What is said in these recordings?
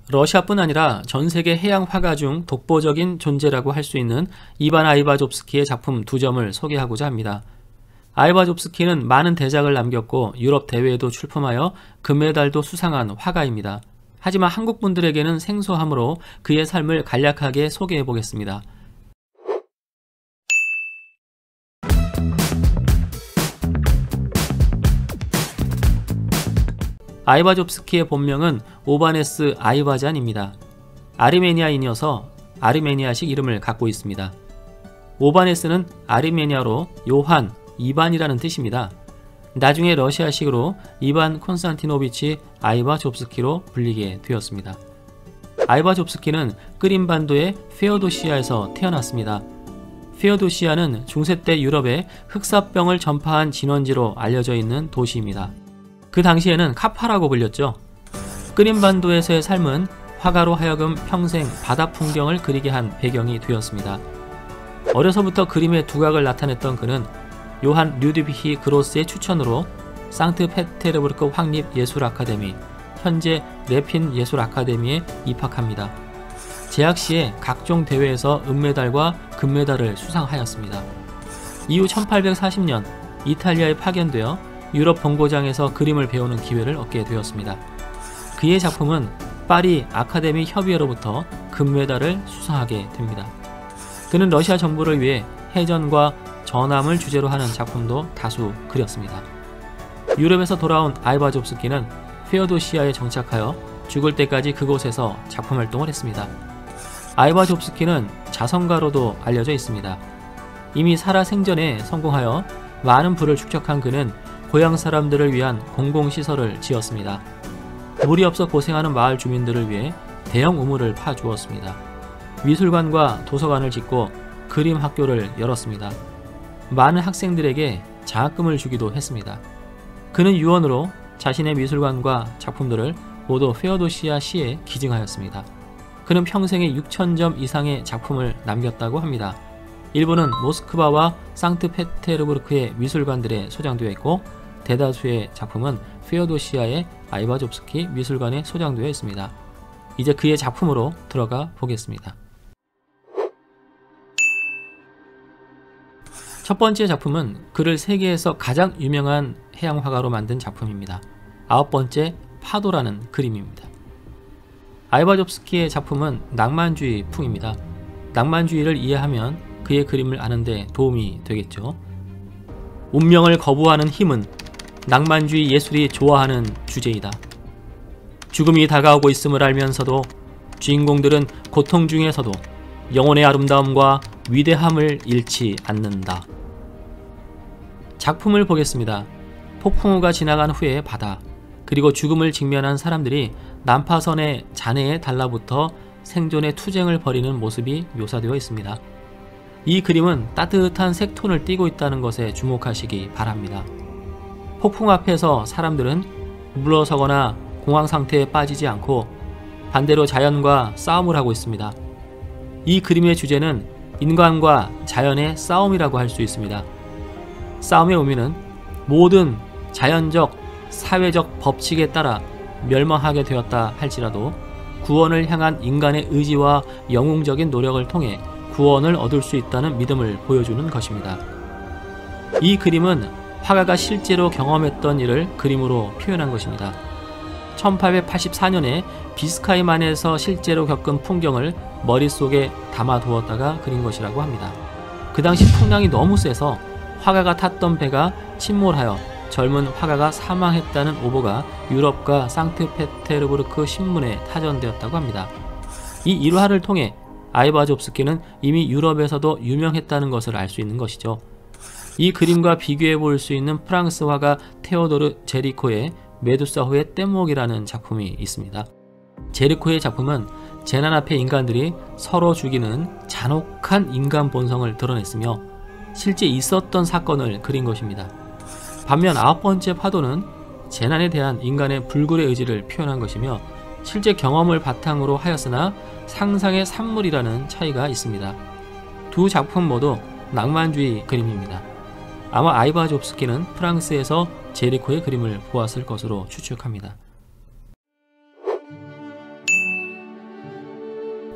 러시아뿐 아니라 전 세계 해양 화가 중 독보적인 존재라고 할 수 있는 이반 아이바조프스키의 작품 2점을 소개하고자 합니다. 아이바조프스키는 많은 대작을 남겼고 유럽 대회에도 출품하여 금메달도 수상한 화가입니다. 하지만 한국 분들에게는 생소하므로 그의 삶을 간략하게 소개해 보겠습니다. 아이바조프스키의 본명은 오바네스 아이바잔입니다. 아르메니아인이어서 아르메니아식 이름을 갖고 있습니다. 오바네스는 아르메니아로 요한, 이반이라는 뜻입니다. 나중에 러시아식으로 이반 콘스탄티노비치 아이바조프스키로 불리게 되었습니다. 아이바조프스키는 크림반도의 페어도시아에서 태어났습니다. 페어도시아는 중세 때 유럽에 흑사병을 전파한 진원지로 알려져 있는 도시입니다. 그 당시에는 카파라고 불렸죠. 크림반도에서의 삶은 화가로 하여금 평생 바다 풍경을 그리게 한 배경이 되었습니다. 어려서부터 그림의 두각을 나타냈던 그는 요한 류드비히 그로스의 추천으로 상트페테르부르크 황립예술아카데미, 현재 레핀 예술아카데미에 입학합니다. 재학 시에 각종 대회에서 은메달과 금메달을 수상하였습니다. 이후 1840년 이탈리아에 파견되어 유럽 본고장에서 그림을 배우는 기회를 얻게 되었습니다. 그의 작품은 파리 아카데미 협의회로부터 금메달을 수상하게 됩니다. 그는 러시아 정부를 위해 해전과 전함을 주제로 하는 작품도 다수 그렸습니다. 유럽에서 돌아온 아이바조프스키는 페어도시아에 정착하여 죽을 때까지 그곳에서 작품 활동을 했습니다. 아이바조프스키는 자선가로도 알려져 있습니다. 이미 살아생전에 성공하여 많은 부를 축적한 그는 고향 사람들을 위한 공공시설을 지었습니다. 물이 없어 고생하는 마을 주민들을 위해 대형 우물을 파주었습니다. 미술관과 도서관을 짓고 그림 학교를 열었습니다. 많은 학생들에게 장학금을 주기도 했습니다. 그는 유언으로 자신의 미술관과 작품들을 모두 페어도시아 시에 기증하였습니다. 그는 평생에 6,000점 이상의 작품을 남겼다고 합니다. 일부는 모스크바와 상트페테르부르크의 미술관들에 소장되어 있고 대다수의 작품은 페어도시아의 아이바조프스키 미술관에 소장되어 있습니다. 이제 그의 작품으로 들어가 보겠습니다. 첫 번째 작품은 그를 세계에서 가장 유명한 해양화가로 만든 작품입니다. 9번째 파도라는 그림입니다. 아이바조프스키의 작품은 낭만주의 풍입니다. 낭만주의를 이해하면 그의 그림을 아는 데 도움이 되겠죠. 운명을 거부하는 힘은 낭만주의 예술이 좋아하는 주제이다. 죽음이 다가오고 있음을 알면서도 주인공들은 고통 중에서도 영혼의 아름다움과 위대함을 잃지 않는다. 작품을 보겠습니다. 폭풍우가 지나간 후에 바다, 그리고 죽음을 직면한 사람들이 난파선의 잔해에 달라붙어 생존의 투쟁을 벌이는 모습이 묘사되어 있습니다. 이 그림은 따뜻한 색톤을 띠고 있다는 것에 주목하시기 바랍니다. 폭풍 앞에서 사람들은 물러서거나 공황 상태에 빠지지 않고 반대로 자연과 싸움을 하고 있습니다. 이 그림의 주제는 인간과 자연의 싸움이라고 할 수 있습니다. 싸움의 의미는 모든 자연적, 사회적 법칙에 따라 멸망하게 되었다 할지라도 구원을 향한 인간의 의지와 영웅적인 노력을 통해 구원을 얻을 수 있다는 믿음을 보여주는 것입니다. 이 그림은 화가가 실제로 경험했던 일을 그림으로 표현한 것입니다. 1884년에 비스카이만에서 실제로 겪은 풍경을 머릿속에 담아두었다가 그린 것이라고 합니다. 그 당시 풍랑이 너무 세서 화가가 탔던 배가 침몰하여 젊은 화가가 사망했다는 오보가 유럽과 상트페테르부르크 신문에 타전되었다고 합니다. 이 일화를 통해 아이바조프스키는 이미 유럽에서도 유명했다는 것을 알 수 있는 것이죠. 이 그림과 비교해 볼 수 있는 프랑스 화가 테오도르 제리코의 메두사호의 뗏목이라는 작품이 있습니다. 제리코의 작품은 재난 앞에 인간들이 서로 죽이는 잔혹한 인간 본성을 드러냈으며 실제 있었던 사건을 그린 것입니다. 반면 9번째 파도는 재난에 대한 인간의 불굴의 의지를 표현한 것이며 실제 경험을 바탕으로 하였으나 상상의 산물이라는 차이가 있습니다. 두 작품 모두 낭만주의 그림입니다. 아마 아이바조프스키는 프랑스에서 제리코의 그림을 보았을 것으로 추측합니다.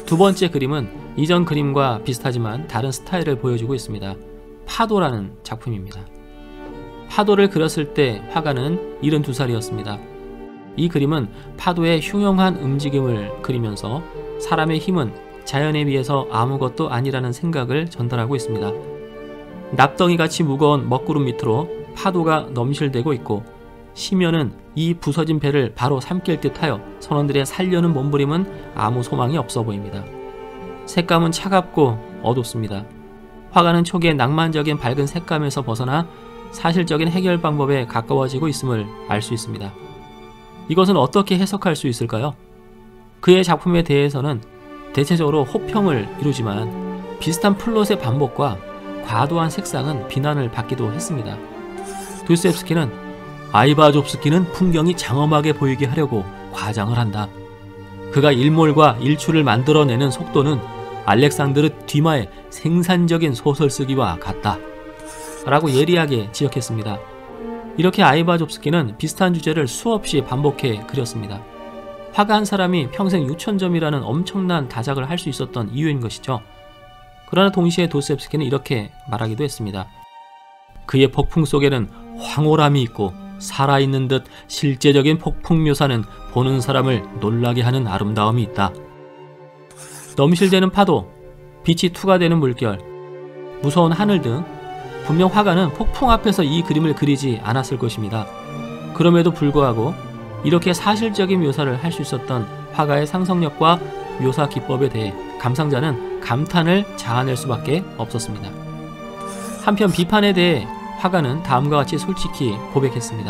두 번째 그림은 이전 그림과 비슷하지만 다른 스타일을 보여주고 있습니다. 파도라는 작품입니다. 파도를 그렸을 때 화가는 72살이었습니다. 이 그림은 파도의 흉흉한 움직임을 그리면서 사람의 힘은 자연에 비해서 아무것도 아니라는 생각을 전달하고 있습니다. 납덩이같이 무거운 먹구름 밑으로 파도가 넘실대고 있고 심연은 이 부서진 배를 바로 삼킬 듯하여 선원들의 살려는 몸부림은 아무 소망이 없어 보입니다. 색감은 차갑고 어둡습니다. 화가는 초기에 낭만적인 밝은 색감에서 벗어나 사실적인 해결 방법에 가까워지고 있음을 알 수 있습니다. 이것은 어떻게 해석할 수 있을까요? 그의 작품에 대해서는 대체적으로 호평을 이루지만 비슷한 플롯의 반복과 과도한 색상은 비난을 받기도 했습니다. 도스토옙스키는 아이바조프스키는 풍경이 장엄하게 보이게 하려고 과장을 한다. 그가 일몰과 일출을 만들어내는 속도는 알렉산드르 듀마의 생산적인 소설 쓰기와 같다. 라고 예리하게 지적했습니다. 이렇게 아이바조프스키는 비슷한 주제를 수없이 반복해 그렸습니다. 화가 한 사람이 평생 6,000점이라는 엄청난 다작을 할 수 있었던 이유인 것이죠. 그러나 동시에 도스토옙스키는 이렇게 말하기도 했습니다. 그의 폭풍 속에는 황홀함이 있고 살아있는 듯 실제적인 폭풍 묘사는 보는 사람을 놀라게 하는 아름다움이 있다. 넘실대는 파도, 빛이 투과되는 물결, 무서운 하늘 등 분명 화가는 폭풍 앞에서 이 그림을 그리지 않았을 것입니다. 그럼에도 불구하고 이렇게 사실적인 묘사를 할 수 있었던 화가의 상상력과 묘사 기법에 대해 감상자는 감탄을 자아낼 수밖에 없었습니다. 한편 비판에 대해 화가는 다음과 같이 솔직히 고백했습니다.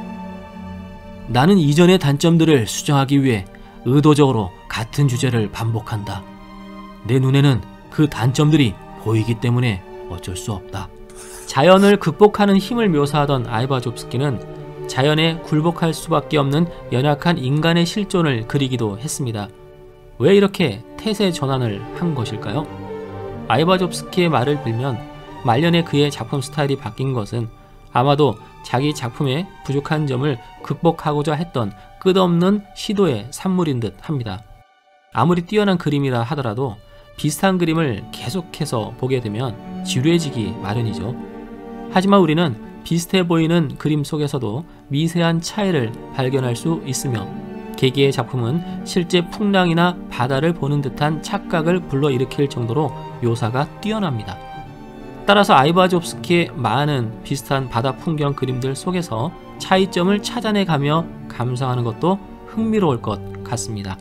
나는 이전의 단점들을 수정하기 위해 의도적으로 같은 주제를 반복한다. 내 눈에는 그 단점들이 보이기 때문에 어쩔 수 없다. 자연을 극복하는 힘을 묘사하던 아이바조프스키는 자연에 굴복할 수밖에 없는 연약한 인간의 실존을 그리기도 했습니다. 왜 이렇게 태세 전환을 한 것일까요? 아이바조프스키의 말을 빌면 말년에 그의 작품 스타일이 바뀐 것은 아마도 자기 작품의 부족한 점을 극복하고자 했던 끝없는 시도의 산물인 듯 합니다. 아무리 뛰어난 그림이라 하더라도 비슷한 그림을 계속해서 보게 되면 지루해지기 마련이죠. 하지만 우리는 비슷해 보이는 그림 속에서도 미세한 차이를 발견할 수 있으며 개개의 작품은 실제 풍랑이나 바다를 보는 듯한 착각을 불러일으킬 정도로 묘사가 뛰어납니다. 따라서 아이바조프스키의 많은 비슷한 바다 풍경 그림들 속에서 차이점을 찾아내가며 감상하는 것도 흥미로울 것 같습니다.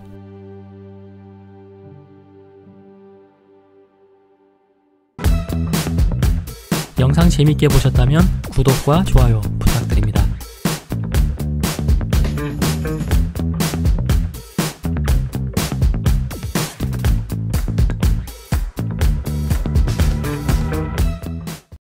영상 재밌게 보셨다면 구독과 좋아요 부탁드립니다.